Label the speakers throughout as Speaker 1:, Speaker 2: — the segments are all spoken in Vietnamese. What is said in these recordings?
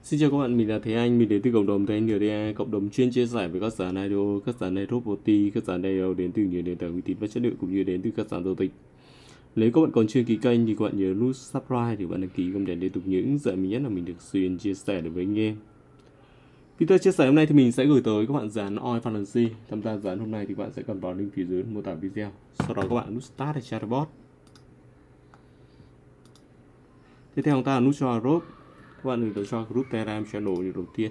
Speaker 1: Xin chào các bạn, mình là Thế Anh, mình đến từ cộng đồng Thế Anh NDA, cộng đồng chuyên chia sẻ với các sàn IDO, các sàn robot, các sàn DAO đến từ nhiều nền tảng uy tín và chất lượng cũng như đến từ các sàn giao dịch. Nếu các bạn còn chưa ký kênh thì các bạn nhớ nút subscribe để bạn đăng ký kênh để liên tục những dạy mình nhất là mình được xuyên chia sẻ được với anh em. Video chia sẻ hôm nay thì mình sẽ gửi tới các bạn dán Oil Fallacy. Tham gia dán hôm nay thì bạn sẽ cần vào link phía dưới mô tả video. Sau đó các bạn nút Start để chatbot. Tiếp theo chúng ta là nút cho group. Các bạn đừng tới cho group Telegram channel như đầu tiên.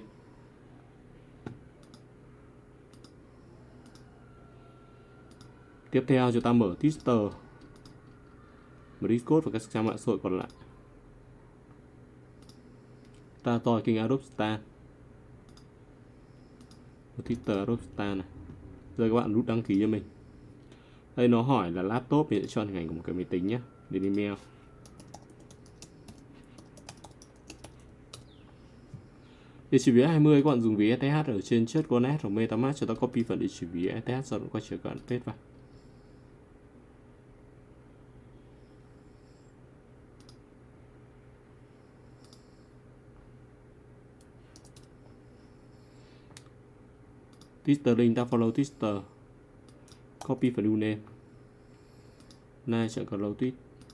Speaker 1: Tiếp theo chúng ta mở Twitter, mở Discord và các trang mạng xã hội còn lại. Ta tỏi kênh Adopstar, mở Twitter Adopstar này. Giờ các bạn nút đăng ký cho mình. Đây nó hỏi là laptop thì sẽ chọn hình ảnh của một cái máy tính nhé. Đến email. Địa chỉ ví 20 các bạn dùng ví ETH ở trên chat Connect hoặc MetaMask cho ta copy phần địa chỉ ví ETH sau đó quay trở các bạn paste vào. Twitter link ta follow Twitter, copy phần username, này chọn follow tweet,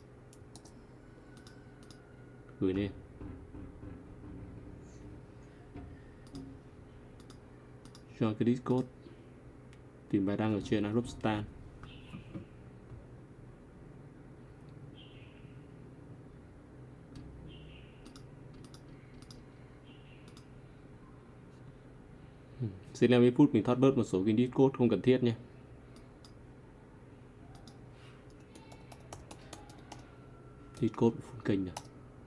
Speaker 1: gửi lên. Cho cái Discord, tìm bài đăng ở trên Adopstar. Xin 50 phút mình thoát bớt một số kênh Discord không cần thiết nhé. Discord full kênh rồi.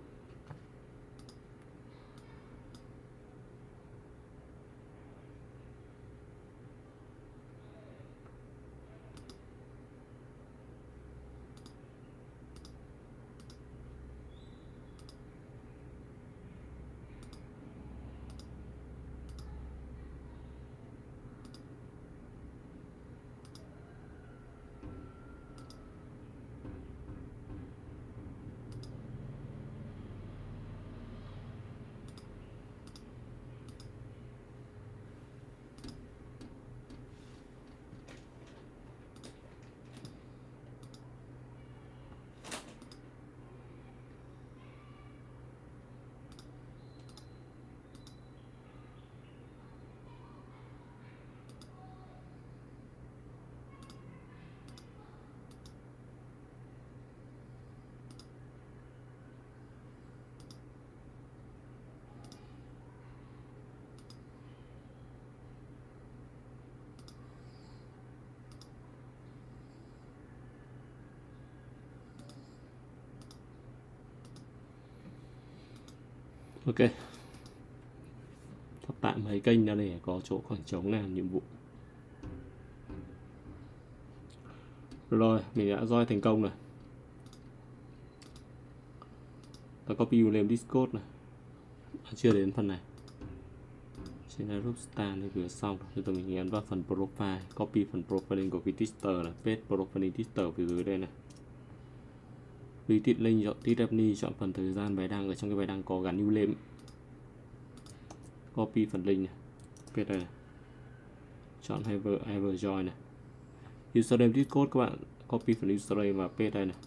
Speaker 1: Ok, thoát tạm mấy kênh ra để có chỗ khoảng trống làm nhiệm vụ. Rồi, mình đã join thành công rồi. Ta copy lên Discord này. Chưa đến phần này. Trên Adopstar này vừa xong. Bây giờ mình ấn vào phần profile, copy phần profiling của cái Twitter này, paste profiling Twitter phía dưới đây này. Retweet link, chọn tweet chọn phần thời gian bài đăng, ở trong cái bài đăng có gắn username. Copy phần link này, paste đây này. Chọn Ever join này. Username Discord các bạn copy phần username và paste đây này.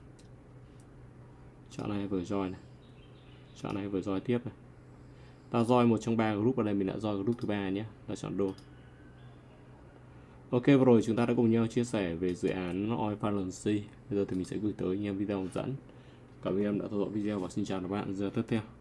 Speaker 1: Chọn Ever join này. Chọn Ever join tiếp này. Ta join một trong 3 group ở đây, mình đã join group thứ 3 nhé, ta chọn đôi. Ok, vừa rồi chúng ta đã cùng nhau chia sẻ về dự án Oil Fallacy. Bây giờ thì mình sẽ gửi tới anh em video hướng dẫn. Cảm ơn em đã theo dõi video và xin chào các bạn. Giờ tiếp theo.